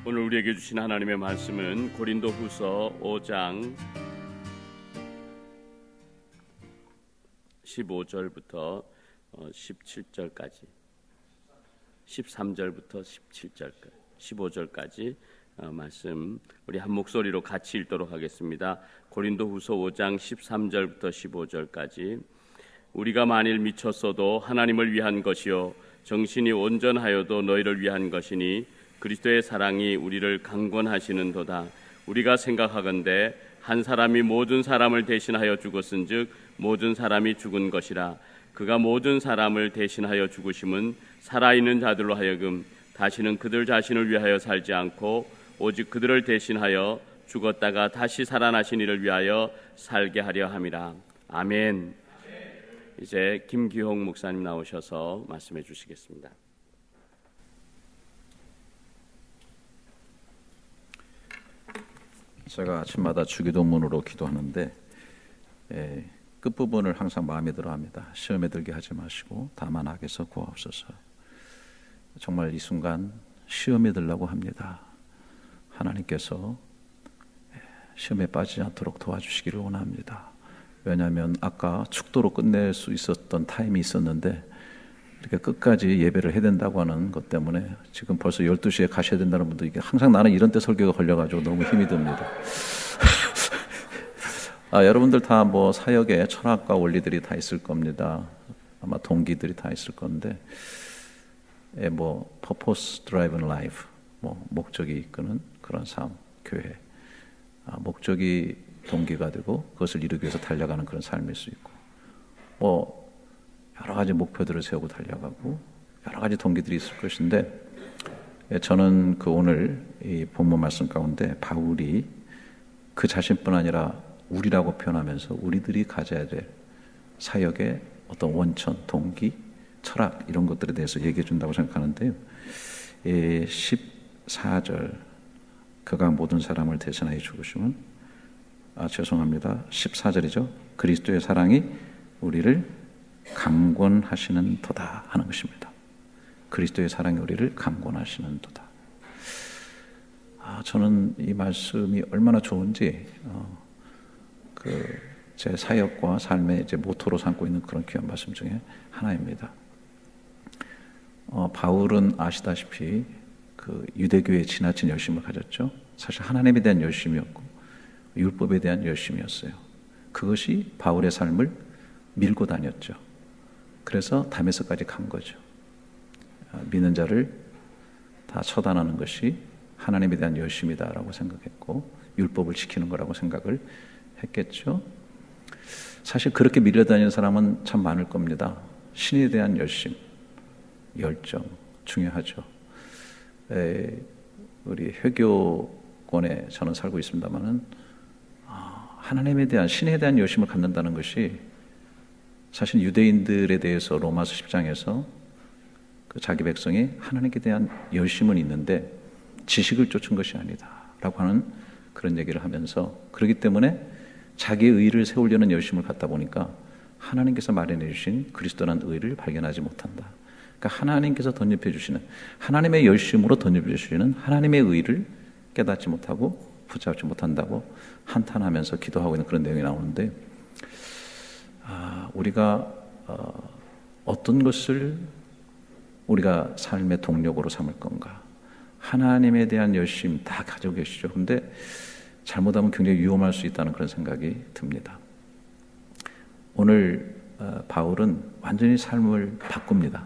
오늘 우리에게 주신 하나님의 말씀은 고린도후서 5장 15절부터 17절까지 13절부터 17절까지 15절까지 말씀 우리 한 목소리로 같이 읽도록 하겠습니다. 고린도후서 5장 13절부터 15절까지. 우리가 만일 미쳤어도 하나님을 위한 것이요 정신이 온전하여도 너희를 위한 것이니 그리스도의 사랑이 우리를 강권하시는도다. 우리가 생각하건대 한 사람이 모든 사람을 대신하여 죽었은즉 모든 사람이 죽은 것이라. 그가 모든 사람을 대신하여 죽으심은 살아있는 자들로 하여금 다시는 그들 자신을 위하여 살지 않고 오직 그들을 대신하여 죽었다가 다시 살아나신 이를 위하여 살게 하려 함이라. 아멘. 이제 김기홍 목사님 나오셔서 말씀해 주시겠습니다. 제가 아침마다 주기도문으로 기도하는데 끝부분을 항상 마음에 들어합니다. 시험에 들게 하지 마시고 다만 악에서 구하옵소서. 정말 이 순간 시험에 들라고 합니다. 하나님께서 시험에 빠지지 않도록 도와주시기를 원합니다. 왜냐하면 아까 축도로 끝낼 수 있었던 타임이 있었는데 이렇게 끝까지 예배를 해야 된다고 하는 것 때문에 지금 벌써 12시에 가셔야 된다는 분도 이게 항상 나는 이런 때 설교가 걸려가지고 너무 힘이 듭니다. 여러분들 다 뭐 사역에 철학과 원리들이 다 있을 겁니다. 아마 동기들이 다 있을 건데 뭐 purpose driven life, 뭐 목적이 이끄는 그런 삶, 교회, 목적이 동기가 되고 그것을 이루기 위해서 달려가는 그런 삶일 수 있고 뭐 여러 가지 목표들을 세우고 달려가고 여러 가지 동기들이 있을 것인데 저는 오늘 이 본문 말씀 가운데 바울이 그 자신뿐 아니라 우리라고 표현하면서 우리들이 가져야 될 사역의 어떤 원천, 동기, 철학 이런 것들에 대해서 얘기해 준다고 생각하는데요. 14절 그가 모든 사람을 대신하여 죽으심은 죄송합니다. 14절이죠. 그리스도의 사랑이 우리를 강권하시는 도다 하는 것입니다. 그리스도의 사랑이 우리를 강권하시는 도다. 저는 이 말씀이 얼마나 좋은지 제 사역과 삶의 이제 모토로 삼고 있는 그런 귀한 말씀 중에 하나입니다. 바울은 아시다시피 유대교에 지나친 열심을 가졌죠. 사실 하나님에 대한 열심이었고 율법에 대한 열심이었어요. 그것이 바울의 삶을 밀고 다녔죠. 그래서 다메섹까지 간 거죠. 믿는 자를 다 처단하는 것이 하나님에 대한 열심이다라고 생각했고 율법을 지키는 거라고 생각을 했겠죠. 사실 그렇게 밀려다니는 사람은 참 많을 겁니다. 신에 대한 열심, 열정 중요하죠. 우리 회교권에 저는 살고 있습니다만은 하나님에 대한 신에 대한 열심을 갖는다는 것이 사실 유대인들에 대해서 로마서 10장에서 자기 백성이 하나님께 대한 열심은 있는데 지식을 쫓은 것이 아니다 라고 하는 그런 얘기를 하면서 그렇기 때문에 자기의 의를 세우려는 열심을 갖다 보니까 하나님께서 마련해 주신 그리스도라는 의를 발견하지 못한다. 그러니까 하나님께서 덧입혀 주시는 하나님의 열심으로 덧입혀 주시는 하나님의 의를 깨닫지 못하고 붙잡지 못한다고 한탄하면서 기도하고 있는 그런 내용이 나오는데 우리가 어떤 것을 우리가 삶의 동력으로 삼을 건가? 하나님에 대한 열심 다 가지고 계시죠. 그런데 잘못하면 굉장히 위험할 수 있다는 그런 생각이 듭니다. 오늘 바울은 완전히 삶을 바꿉니다.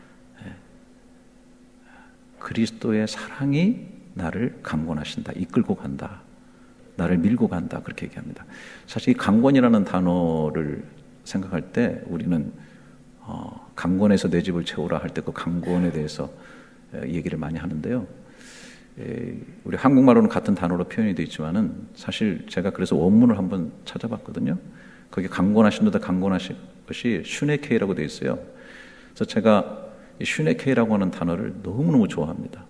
그리스도의 사랑이 나를 강권하신다, 이끌고 간다, 나를 밀고 간다 그렇게 얘기합니다. 사실 이 강권이라는 단어를 생각할 때 우리는 강권에서 내 집을 채우라 할 때 그 강권에 대해서 얘기를 많이 하는데요. 우리 한국말로는 같은 단어로 표현이 되어 있지만은 사실 제가 그래서 원문을 한번 찾아봤거든요. 거기 강권하신도다 강권하신 것이 슈네케이라고 되어 있어요. 그래서 제가 이 슈네케이라고 하는 단어를 너무너무 좋아합니다.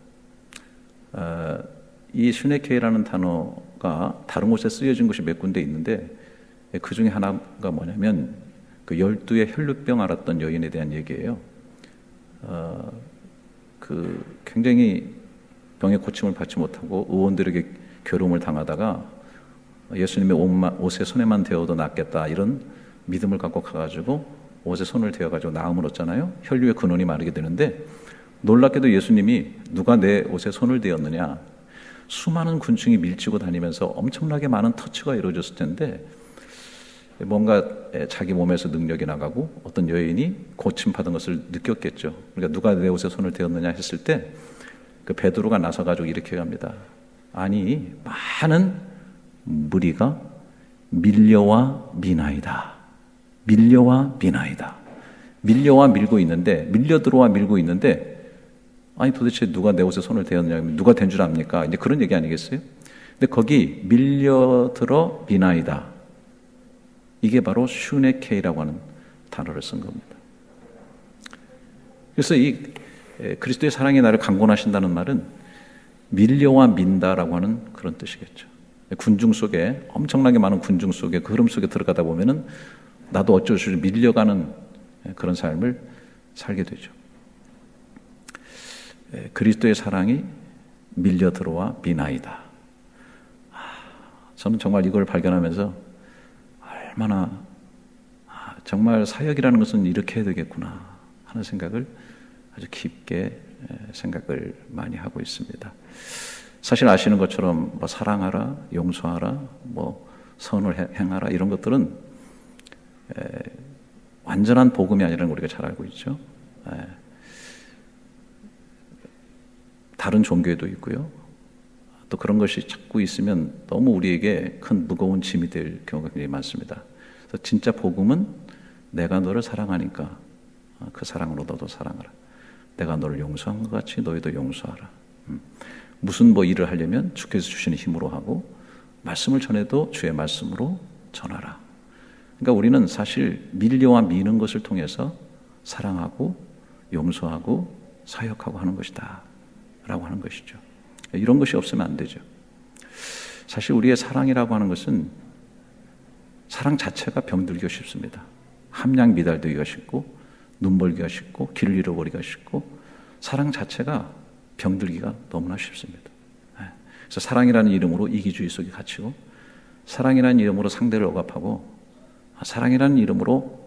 이 슈네케이라는 단어가 다른 곳에 쓰여진 것이 몇 군데 있는데 그 중에 하나가 뭐냐면 그 12의 혈루병 앓았던 여인에 대한 얘기예요. 굉장히 병의 고침을 받지 못하고 의원들에게 괴로움을 당하다가 예수님의 옷에 손에만 대어도 낫겠다 이런 믿음을 갖고 가가지고 옷에 손을 대어가지고 나음을 얻잖아요. 혈류의 근원이 마르게 되는데 놀랍게도 예수님이 누가 내 옷에 손을 대었느냐, 수많은 군중이 밀치고 다니면서 엄청나게 많은 터치가 이루어졌을 텐데 뭔가 자기 몸에서 능력이 나가고 어떤 여인이 고침받은 것을 느꼈겠죠. 그러니까 누가 내 옷에 손을 대었느냐 했을 때 그 베드로가 나서가지고 이렇게 합니다. 아니 많은 무리가 밀려와 미나이다. 밀려와 미나이다. 밀려와 밀고 있는데, 밀려 들어와 밀고 있는데, 아니 도대체 누가 내 옷에 손을 대었냐, 누가 된 줄 압니까? 이제 그런 얘기 아니겠어요? 근데 거기 밀려들어 미나이다. 이게 바로 슈네케이라고 하는 단어를 쓴 겁니다. 그래서 이 그리스도의 사랑이 나를 강권하신다는 말은 밀려와 민다라고 하는 그런 뜻이겠죠. 군중 속에, 엄청나게 많은 군중 속에, 그 흐름 속에 들어가다 보면은 나도 어쩔 수 없이 밀려가는 그런 삶을 살게 되죠. 그리스도의 사랑이 밀려 들어와 미나이다. 저는 정말 이걸 발견하면서 얼마나 정말 사역이라는 것은 이렇게 해야 되겠구나 하는 생각을 아주 깊게 생각을 많이 하고 있습니다. 사실 아시는 것처럼 뭐 사랑하라, 용서하라, 뭐 선을 행하라 이런 것들은 완전한 복음이 아니라는 걸 우리가 잘 알고 있죠. 다른 종교에도 있고요. 또 그런 것이 자꾸 있으면 너무 우리에게 큰 무거운 짐이 될 경우가 굉장히 많습니다. 그래서 진짜 복음은 내가 너를 사랑하니까 그 사랑으로 너도 사랑하라. 내가 너를 용서한 것 같이 너희도 용서하라. 무슨 뭐 일을 하려면 주께서 주시는 힘으로 하고 말씀을 전해도 주의 말씀으로 전하라. 그러니까 우리는 사실 밀려와 미는 것을 통해서 사랑하고 용서하고 사역하고 하는 것이다 라고 하는 것이죠. 이런 것이 없으면 안 되죠. 사실 우리의 사랑이라고 하는 것은 사랑 자체가 병들기가 쉽습니다. 함량 미달되기가 쉽고 눈멀기가 쉽고 길을 잃어버리기가 쉽고 사랑 자체가 병들기가 너무나 쉽습니다. 그래서 사랑이라는 이름으로 이기주의 속에 갇히고 사랑이라는 이름으로 상대를 억압하고 사랑이라는 이름으로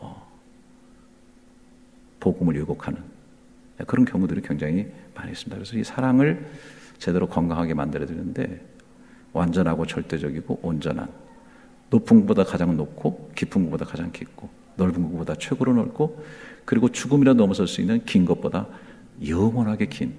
복음을 왜곡하는 그런 경우들이 굉장히 많이 있습니다. 그래서 이 사랑을 제대로 건강하게 만들어야 되는데 완전하고 절대적이고 온전한, 높은 것보다 가장 높고 깊은 것보다 가장 깊고 넓은 것보다 최고로 넓고 그리고 죽음이라 넘어설 수 있는 긴 것보다 영원하게 긴,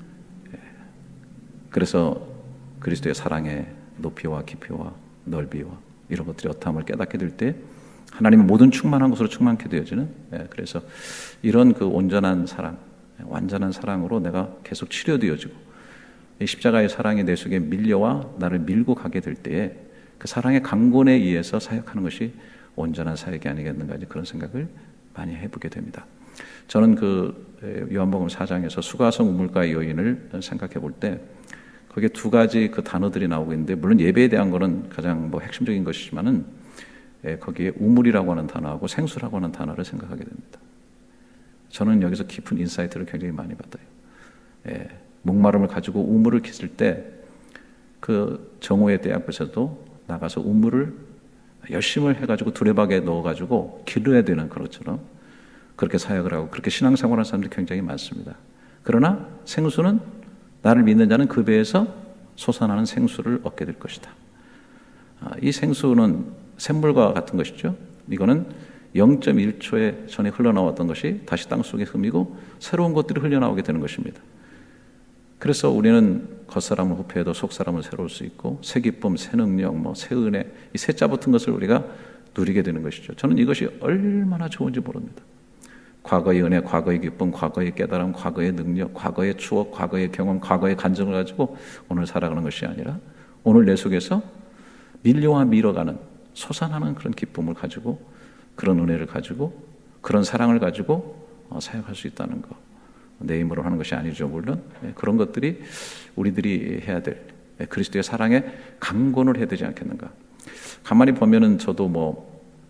그래서 그리스도의 사랑의 높이와 깊이와 넓이와 이런 것들이 어떠함을 깨닫게 될 때 하나님의 모든 충만한 것으로 충만케 되어지는, 그래서 이런 그 온전한 사랑, 완전한 사랑으로 내가 계속 치료되어지고 이 십자가의 사랑이 내 속에 밀려와 나를 밀고 가게 될 때에 그 사랑의 강권에 의해서 사역하는 것이 온전한 사역이 아니겠는가, 그런 생각을 많이 해보게 됩니다. 저는 그 요한복음 4장에서 수가성 우물가의 여인을 생각해 볼 때 거기에 두 가지 그 단어들이 나오고 있는데, 물론 예배에 대한 거는 가장 뭐 핵심적인 것이지만은 거기에 우물이라고 하는 단어하고 생수라고 하는 단어를 생각하게 됩니다. 저는 여기서 깊은 인사이트를 굉장히 많이 받아요. 목마름을 가지고 우물을 깃을 때 그 정오의 때 앞에서도 나가서 우물을 열심을 해가지고 두레박에 넣어가지고 길러야 되는 것처럼 그렇게 사역을 하고 그렇게 신앙생활하는 사람들이 굉장히 많습니다. 그러나 생수는 나를 믿는 자는 그 배에서 솟아나는 생수를 얻게 될 것이다. 이 생수는 샘물과 같은 것이죠. 이거는 0.1초에 전에 흘러나왔던 것이 다시 땅속에 흠이고 새로운 것들이 흘러나오게 되는 것입니다. 그래서 우리는 겉사람을 후패해도 속사람을 새로울 수 있고 새 기쁨, 새 능력, 새 은혜, 이 새자 붙은 것을 우리가 누리게 되는 것이죠. 저는 이것이 얼마나 좋은지 모릅니다. 과거의 은혜, 과거의 기쁨, 과거의 깨달음, 과거의 능력, 과거의 추억, 과거의 경험, 과거의 간증을 가지고 오늘 살아가는 것이 아니라 오늘 내 속에서 밀려와 밀어가는 솟아나는 그런 기쁨을 가지고 그런 은혜를 가지고 그런 사랑을 가지고 사역할 수 있다는 것. 내 힘으로 하는 것이 아니죠, 물론. 그런 것들이 우리들이 해야 될 그리스도의 사랑에 강권을 해야 되지 않겠는가. 가만히 보면은 저도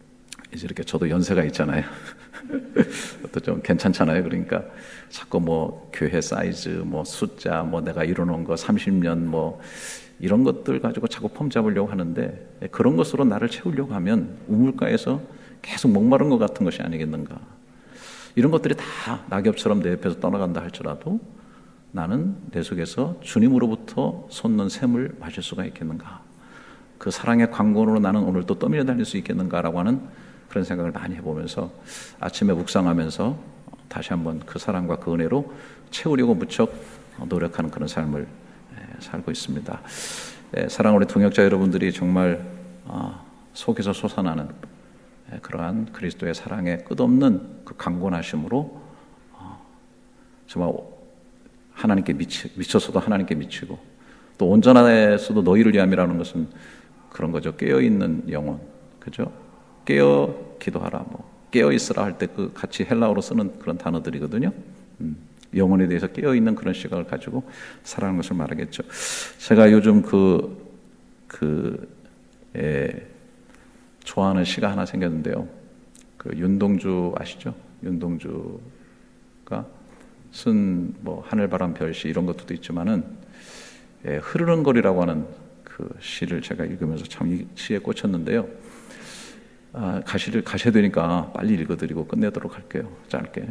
이제 이렇게 저도 연세가 있잖아요. 또 좀 괜찮잖아요. 그러니까 자꾸 뭐 교회 사이즈, 뭐 숫자, 뭐 내가 이뤄놓은 거 30년 뭐 이런 것들 가지고 자꾸 폼 잡으려고 하는데, 그런 것으로 나를 채우려고 하면 우물가에서 계속 목마른 것 같은 것이 아니겠는가. 이런 것들이 다 낙엽처럼 내 옆에서 떠나간다 할지라도 나는 내 속에서 주님으로부터 솟는 샘을 마실 수가 있겠는가. 그 사랑의 강건으로 나는 오늘 또 떠밀려 달릴 수 있겠는가라고 하는 그런 생각을 많이 해보면서 아침에 묵상하면서 다시 한번 그 사랑과 그 은혜로 채우려고 무척 노력하는 그런 삶을 살고 있습니다. 사랑하는 우리 동역자 여러분들이 정말 속에서 솟아나는 그러한 그리스도의 사랑의 끝없는 그 강건하심으로 정말 하나님께 미쳐서도 하나님께 미치고, 또 온전하에서도 너희를 위함이라는 것은 그런 거죠. 깨어있는 영혼, 그죠? 깨어 기도하라, 뭐 깨어 있으라 할 때 그 같이 헬라어로 쓰는 그런 단어들이거든요. 영혼에 대해서 깨어 있는 그런 시각을 가지고 살아가는 것을 말하겠죠. 제가 요즘 좋아하는 시가 하나 생겼는데요. 그 윤동주 아시죠? 윤동주가 쓴 뭐 하늘바람 별시 이런 것도 있지만은 흐르는 거리라고 하는 그 시를 제가 읽으면서 참 이 시에 꽂혔는데요. 가셔야 되니까 빨리 읽어드리고 끝내도록 할게요. 짧게.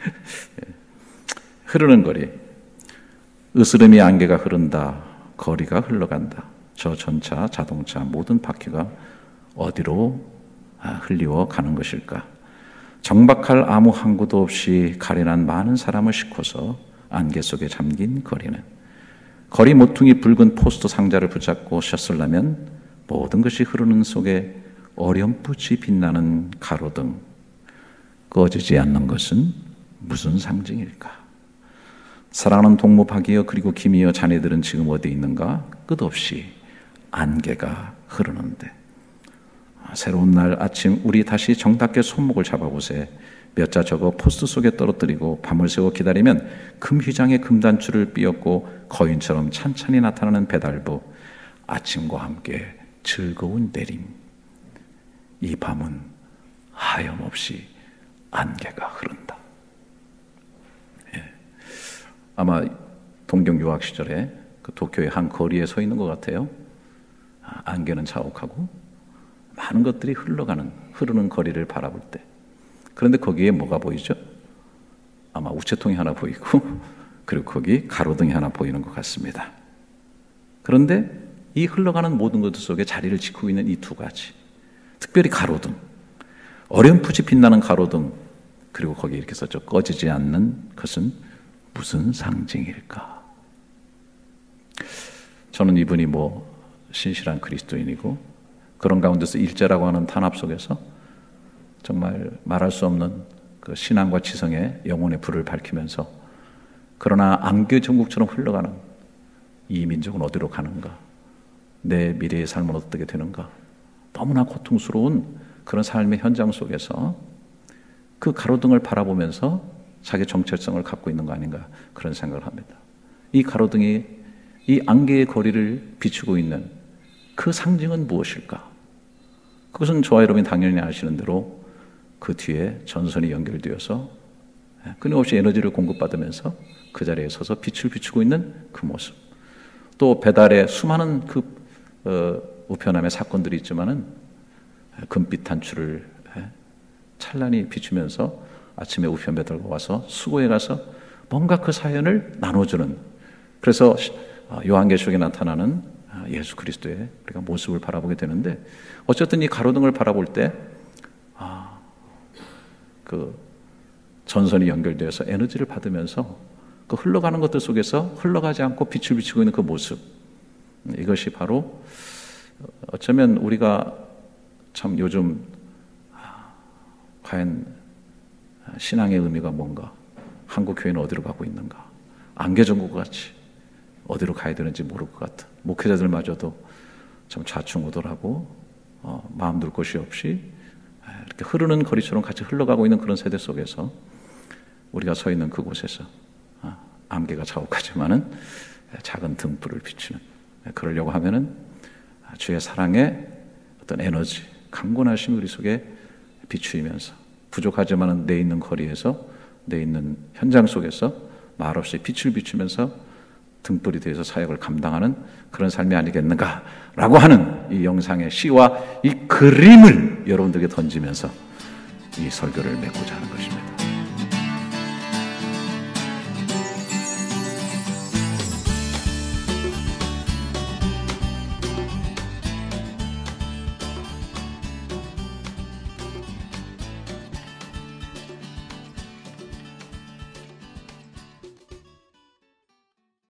흐르는 거리. 으스름이 안개가 흐른다. 거리가 흘러간다. 저 전차, 자동차 모든 바퀴가 어디로 흘리워 가는 것일까? 정박할 아무 항구도 없이 가련한 많은 사람을 싣고서 안개 속에 잠긴 거리는, 거리 모퉁이 붉은 포스트 상자를 붙잡고 셨을라면 모든 것이 흐르는 속에 어렴풋이 빛나는 가로등, 꺼지지 않는 것은 무슨 상징일까? 사랑하는 동무 박이여 그리고 김이여 자네들은 지금 어디 있는가? 끝없이 안개가 흐르는데. 새로운 날 아침 우리 다시 정답게 손목을 잡아보세. 몇 자 적어 포스트 속에 떨어뜨리고 밤을 새워 기다리면 금휘장의 금단추를 삐었고 거인처럼 찬찬히 나타나는 배달부. 아침과 함께 즐거운 내림. 이 밤은 하염없이 안개가 흐른다. 아마 동경 유학 시절에 그 도쿄의 한 거리에 서 있는 것 같아요. 안개는 자욱하고 많은 것들이 흐르는 거리를 바라볼 때, 그런데 거기에 뭐가 보이죠? 아마 우체통이 하나 보이고 그리고 거기 가로등이 하나 보이는 것 같습니다. 그런데 이 흘러가는 모든 것들 속에 자리를 지키고 있는 이 두 가지, 특별히 가로등, 어렴풋이 빛나는 가로등, 그리고 거기 이렇게 썼죠. 꺼지지 않는 것은 무슨 상징일까? 저는 이분이 뭐 신실한 그리스도인이고 그런 가운데서 일제라고 하는 탄압 속에서 정말 말할 수 없는 그 신앙과 지성의 영혼의 불을 밝히면서, 그러나 안개 전국처럼 흘러가는 이 민족은 어디로 가는가? 내 미래의 삶은 어떻게 되는가? 너무나 고통스러운 그런 삶의 현장 속에서 그 가로등을 바라보면서 자기 정체성을 갖고 있는 거 아닌가, 그런 생각을 합니다. 이 가로등이 이 안개의 거리를 비추고 있는 그 상징은 무엇일까? 그것은 저와 여러분이 당연히 아시는 대로 그 뒤에 전선이 연결되어서 끊임없이 에너지를 공급받으면서 그 자리에 서서 빛을 비추고 있는 그 모습, 또 배달의 수많은 우편함의 사건들이 있지만은 금빛 단추를 찬란히 비추면서 아침에 우편 배달과 와서 수고해 가서 뭔가 그 사연을 나눠주는, 그래서 요한계시록에 나타나는 예수 그리스도의 우리가 모습을 바라보게 되는데, 어쨌든 이 가로등을 바라볼 때 그 전선이 연결되어서 에너지를 받으면서 그 흘러가는 것들 속에서 흘러가지 않고 빛을 비추고 있는 그 모습, 이것이 바로 어쩌면 우리가 참 요즘 과연 신앙의 의미가 뭔가, 한국 교회는 어디로 가고 있는가, 안개전국 같이 어디로 가야 되는지 모를 것 같은 목회자들마저도 참 좌충우돌하고 마음 둘 곳이 없이 이렇게 흐르는 거리처럼 같이 흘러가고 있는 그런 세대 속에서 우리가 서 있는 그곳에서 안개가 자욱하지만은 작은 등불을 비추는, 그러려고 하면은 주의 사랑의 어떤 에너지, 강건하심이 우리 속에 비추이면서 부족하지만 내 있는 거리에서 내 있는 현장 속에서 말없이 빛을 비추면서 등불이 되어서 사역을 감당하는 그런 삶이 아니겠는가라고 하는 이 영상의 시와 이 그림을 여러분들에게 던지면서 이 설교를 맺고자 하는 것입니다.